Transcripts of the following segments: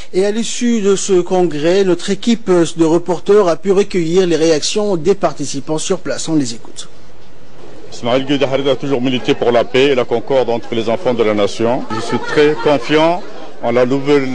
Et à l'issue de ce congrès, notre équipe de reporters a pu recueillir les réactions des participants sur place. On les écoute. Ismaël Guédi Harid a toujours milité pour la paix et la concorde entre les enfants de la nation. Je suis très confiant en la nouvelle,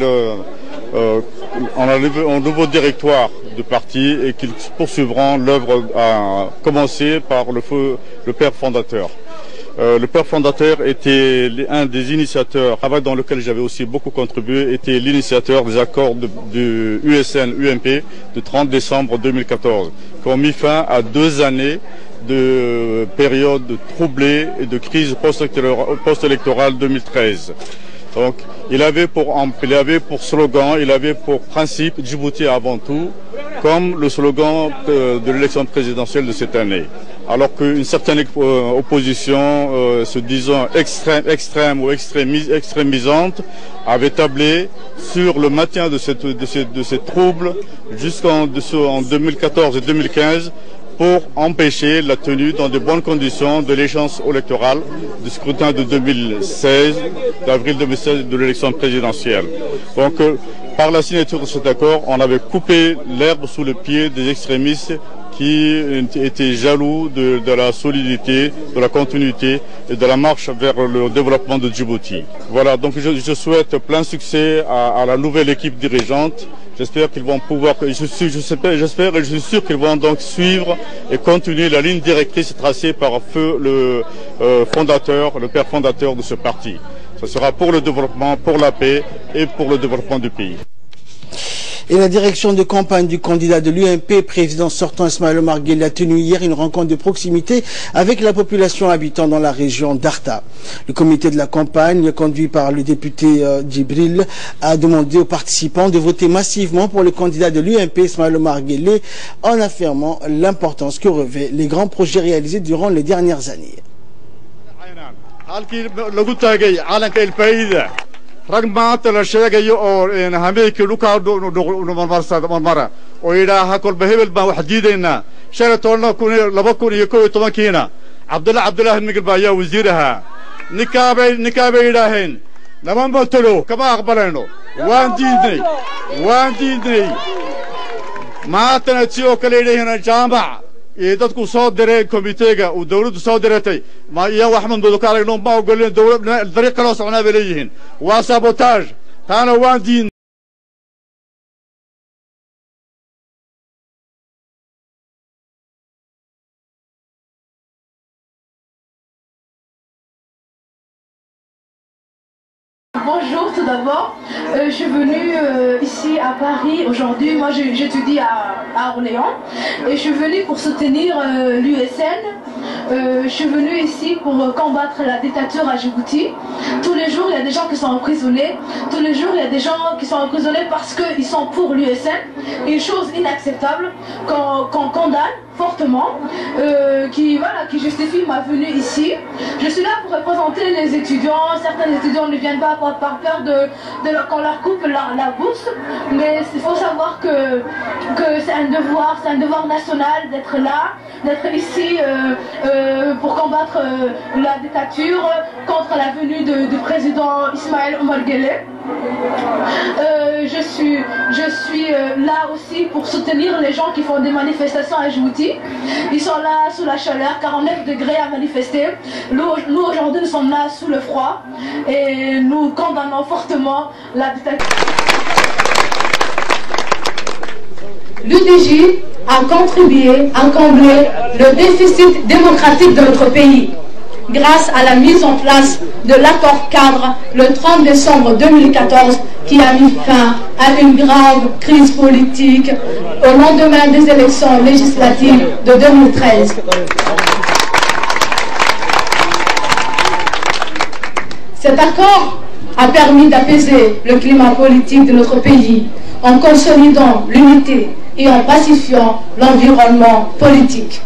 en nouveau directoire du parti et qu'ils poursuivront l'œuvre à commencer par le père fondateur. Le père fondateur était un des initiateurs, travail dans lequel j'avais aussi beaucoup contribué, était l'initiateur des accords du USN-UMP du 30 décembre 2014, qui ont mis fin à 2 années de période troublée et de crise post-électorale 2013. Donc, il avait pour slogan, il avait pour principe Djibouti avant tout, comme le slogan de l'élection présidentielle de cette année. Alors qu'une certaine opposition, se disant extrême ou extrémisante, avait tablé sur le maintien de ces troubles jusqu'en 2014 et 2015 pour empêcher la tenue dans de bonnes conditions de l'échéance électorale du scrutin de 2016, d'avril 2016 de l'élection présidentielle. Donc, par la signature de cet accord, on avait coupé l'herbe sous le pied des extrémistes qui étaient jaloux de la solidité, de la continuité et de la marche vers le développement de Djibouti. Voilà, donc je souhaite plein succès à la nouvelle équipe dirigeante. J'espère qu'ils vont pouvoir, j'espère et je suis sûr qu'ils vont donc suivre et continuer la ligne directrice tracée par feu le fondateur, le père fondateur de ce parti. Ce sera pour le développement, pour la paix et pour le développement du pays. Et la direction de campagne du candidat de l'UMP, président sortant Ismaël Omar Guelleh, a tenu hier une rencontre de proximité avec la population habitant dans la région d'Arta. Le comité de la campagne, conduit par le député Djibril, a demandé aux participants de voter massivement pour le candidat de l'UMP, Ismaël Omar Guelleh, en affirmant l'importance que revêt les grands projets réalisés durant les dernières années. rag maanta la sheegayo oo hameenkii lukaa marmara oo yidhaaha kolba hebel baan wax diidaynaa shalay tobanna 2011kiina cabdulaahi migil baa ayaa wasiir ahaa ninkaabay yidhaaheen lama matalo kama aqbalayno waan diidnay maantana si oo kale yidhaaheen jaamac iyo dadku soo direen komiteega uu dawladdu soo diratay ma iyo waxman dodo aragno ma ogoleen dawladda dariiq kale oo socnaa bay leeyihiin waa sabotage taana waan diin. Bonjour, tout d'abord, je suis venue ici à Paris aujourd'hui. Moi j'étudie à Orléans et je suis venue pour soutenir l'USN. Je suis venue ici pour combattre la dictature à Djibouti. Tous les jours il y a des gens qui sont emprisonnés. Tous les jours il y a des gens qui sont emprisonnés parce qu'ils sont pour l'USN. Une chose inacceptable qu'on condamne fortement, qui justifie ma venue ici. Je suis là pour représenter les étudiants. Certains étudiants ne viennent pas par peur qu'on leur coupe la bourse, mais il faut savoir que c'est un devoir national d'être là, d'être ici pour combattre la dictature, contre la venue du président Ismaël Omar Guelleh. Je suis là aussi pour soutenir les gens qui font des manifestations à Djibouti. Ils sont là sous la chaleur, 49 degrés à manifester. Nous aujourd'hui nous sommes là sous le froid et nous condamnons fortement la dictature. L'UDJ a contribué à combler le déficit démocratique de notre pays grâce à la mise en place de l'accord cadre le 30 décembre 2014 qui a mis fin à une grave crise politique au lendemain des élections législatives de 2013. Cet accord a permis d'apaiser le climat politique de notre pays en consolidant l'unité et en pacifiant l'environnement politique.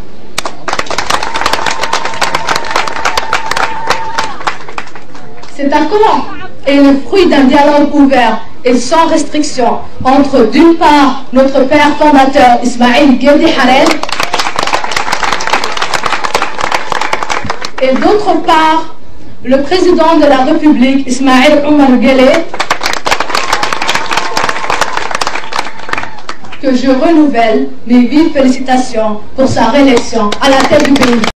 Cet accord est le fruit d'un dialogue ouvert et sans restriction entre, d'une part, notre père fondateur Ismaël Guédi Harid et d'autre part, le président de la République Ismaël Omar Guelleh que je renouvelle mes vives félicitations pour sa réélection à la tête du pays.